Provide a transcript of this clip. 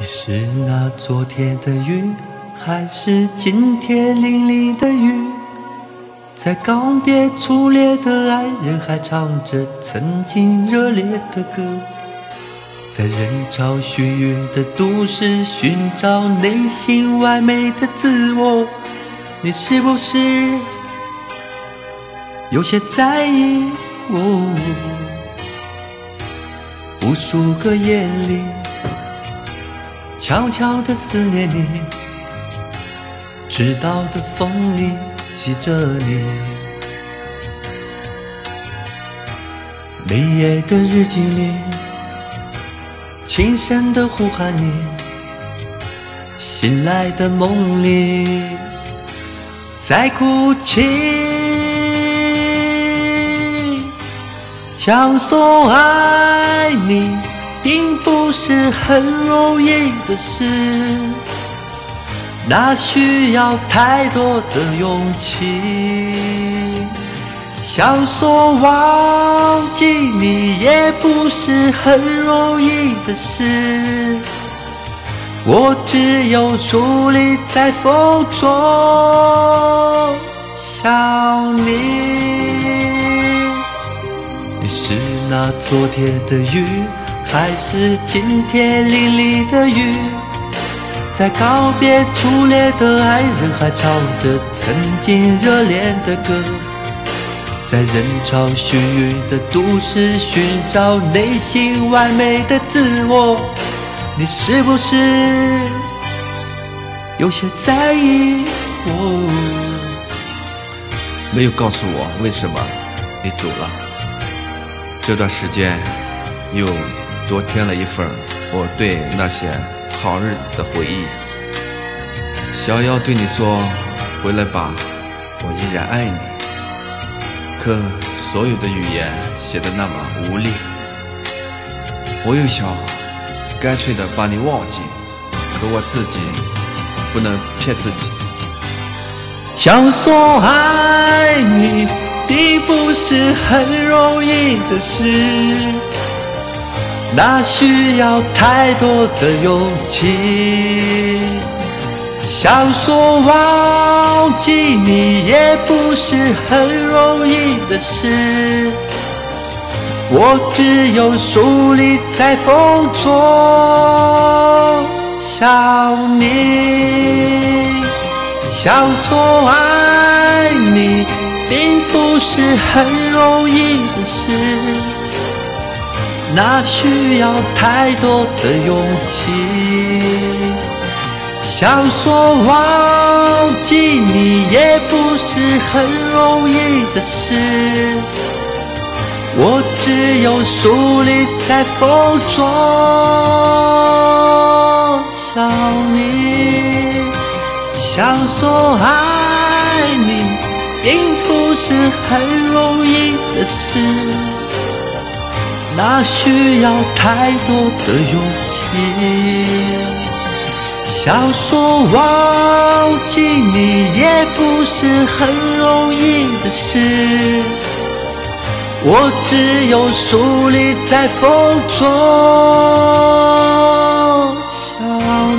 你是那昨天的雨，还是今天淋漓的雨？在告别初恋的爱人，还唱着曾经热烈的歌。在人潮汹涌的都市，寻找内心完美的自我。你是不是有些在意我？无数个夜里，悄悄地思念你，直到的风里记着你，每夜的日记里，轻声地呼喊你，醒来的梦里在哭泣。想说爱你并不是很容易的事，那需要太多的勇气。想说忘记你也不是很容易的事，我只有伫立在风中想你。你是那昨天的雨，还是今天淋漓的雨？在告别初恋的爱人，还唱着曾经热恋的歌。在人潮汹涌的都市，寻找内心完美的自我。你是不是有些在意我？ 没有告诉我为什么你走了。这段时间又多添了一份我对那些好日子的回忆。想要对你说回来吧，我依然爱你，可所有的语言写得那么无力。我又想干脆的把你忘记，可我自己不能骗自己。 想说爱你并不是很容易的事，那需要太多的勇气。想说忘记你也不是很容易的事，我只有伫立在风中想你。想说爱你并不是很容易的事，那需要太多的勇气。想说忘记你也不是很容易的事，我只有伫立在风中想你。想说爱你并不是很容易的事，那需要太多的勇气。想说忘记你也不是很容易的事，我只有伫立在风中想